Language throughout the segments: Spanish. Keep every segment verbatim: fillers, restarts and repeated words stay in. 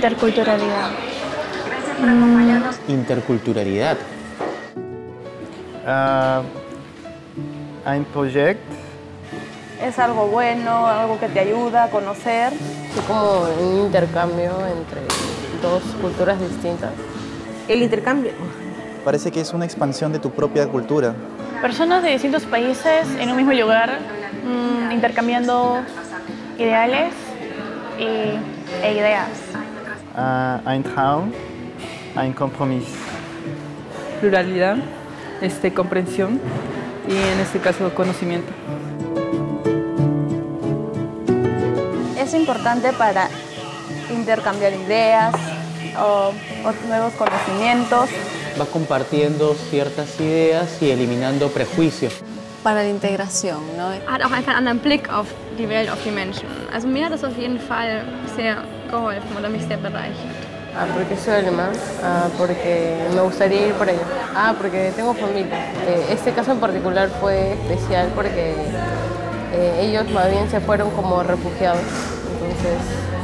Interculturalidad. Mm. Interculturalidad. Uh, ein Projekt. Es algo bueno, algo que te ayuda a conocer. Es como un intercambio entre dos culturas distintas. El intercambio. Parece que es una expansión de tu propia cultura. Personas de distintos países en un mismo lugar, mmm, intercambiando ideales y, e ideas. Uh, ein Traum, ein Kompromiss. Pluralidad, este, comprensión y en este caso conocimiento. Es importante para intercambiar ideas o, o nuevos conocimientos. Va compartiendo ciertas ideas y eliminando prejuicios. Para la integración, ¿no? Hat auch einfach einen anderen Blick auf die Welt, auf die Menschen. Also mir hat das auf jeden Fall sehr geholfen oder mich sehr bereichert. Ah, porque soy alemán, ah, porque me gustaría ir por allá. Ah, porque tengo familia. Eh, este caso en particular fue especial porque eh, ellos más bien se fueron como refugiados. Entonces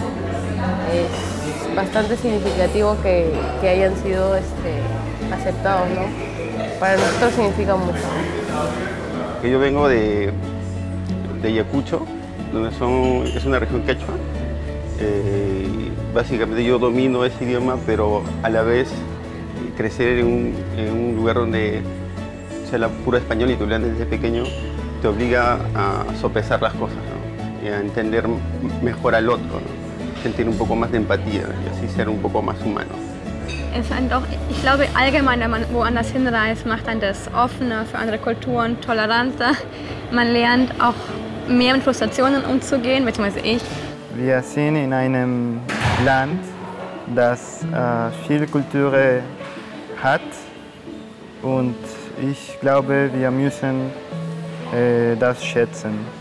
es bastante significativo que, que hayan sido este, aceptados, ¿no? Para nosotros significa mucho. Yo vengo de, de Ayacucho, donde son, es una región quechua. Eh, básicamente yo domino ese idioma, pero a la vez crecer en un, en un lugar donde se habla puro español y tú hablas desde pequeño te obliga a sopesar las cosas, ¿no? Y a entender mejor al otro, ¿no? Sentir un poco más de empatía y así ser un poco más humano. Es ein doch, ich glaube, allgemein, wenn man woanders hinreist, macht einen das offener für andere Kulturen, toleranter. Man lernt auch mehr mit Frustrationen umzugehen, beziehungsweise ich. Wir sind in einem Land, das äh, viele Kulturen hat und ich glaube, wir müssen äh, das schätzen.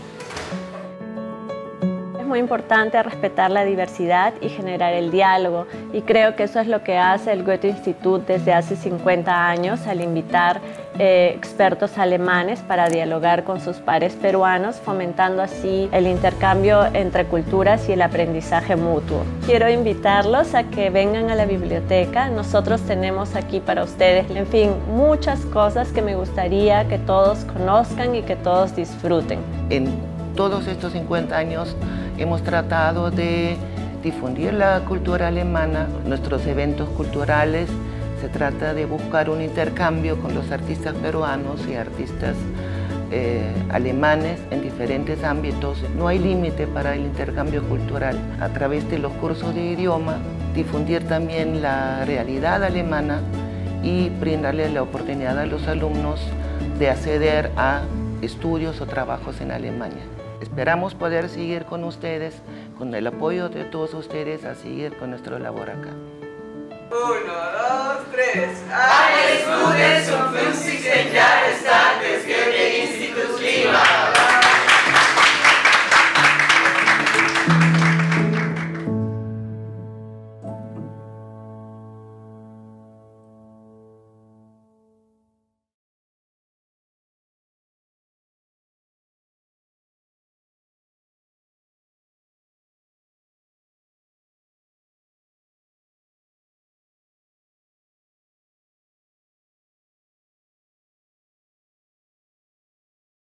Es muy importante respetar la diversidad y generar el diálogo, y creo que eso es lo que hace el Goethe-Institut desde hace cincuenta años al invitar eh, expertos alemanes para dialogar con sus pares peruanos, fomentando así el intercambio entre culturas y el aprendizaje mutuo. Quiero invitarlos a que vengan a la biblioteca. Nosotros tenemos aquí para ustedes, en fin, muchas cosas que me gustaría que todos conozcan y que todos disfruten. En todos estos cincuenta años hemos tratado de difundir la cultura alemana, nuestros eventos culturales. Se trata de buscar un intercambio con los artistas peruanos y artistas eh, alemanes en diferentes ámbitos. No hay límite para el intercambio cultural. A través de los cursos de idioma, difundir también la realidad alemana y brindarle la oportunidad a los alumnos de acceder a estudios o trabajos en Alemania. Esperamos poder seguir con ustedes, con el apoyo de todos ustedes, a seguir con nuestra labor acá. Uno, dos, tres. Alle Students zum fünfzigsten Jahrestag des Goethe-Instituts Lima.